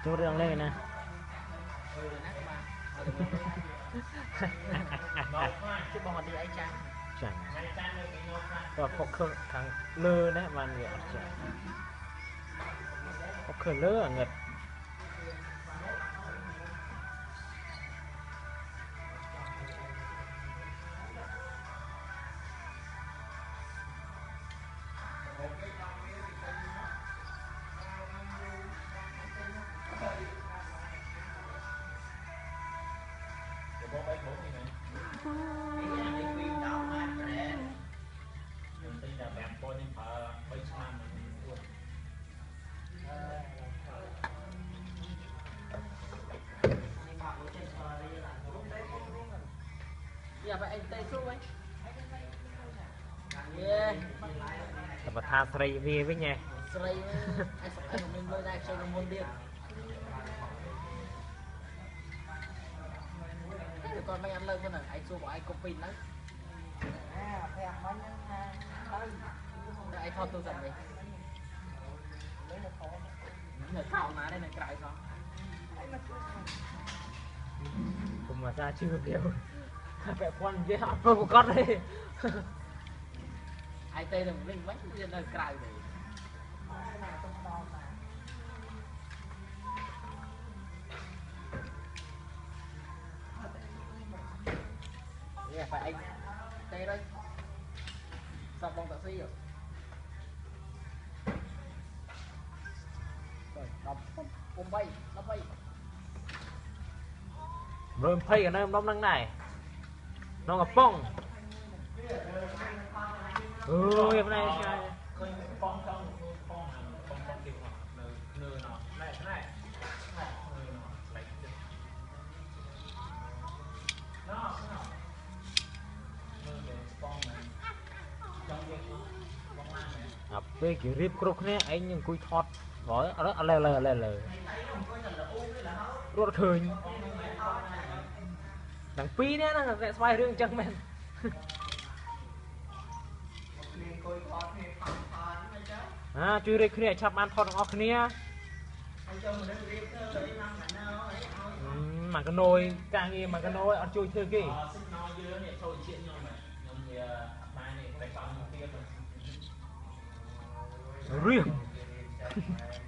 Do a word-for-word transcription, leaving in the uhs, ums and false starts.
Chú đang lên nè. Chứ bò đi ấy chăng Chẳng và có khờ thằng lơ đấy mà người chẳng có khờ lơ ở ngật giờ phải anh tay xuống ấy yeah và tha srei về với nhé srei anh anh mình mới đang chơi môn điện còn mấy anh lên cái này anh xua bỏ anh copy đấy anh thôi tôi dần đi người thao má đây này cái sao cùng mà ra chưa kiểu phải quan với họ một con đi ai tê đừng linh mấy cái nơi cài vậy phải anh tê đây sao bông taxi rồi rồi đọc bông bay nó bay rồi phay ở nơi đông năng này nó ngập bông ừ em này phong trong phong phong phong kiểu nơ nơ nó này này à về kiểu rip cục này anh nhưng cùi thọt gói ở đó lè lè lè lè rốt khơi đằng pi đấy nó sẽ xoay riêng chân men à chui rip kia chắp ăn thọt ngọc kia mà cái nồi càng nghe mà cái nồi ăn chui thưa kì riêng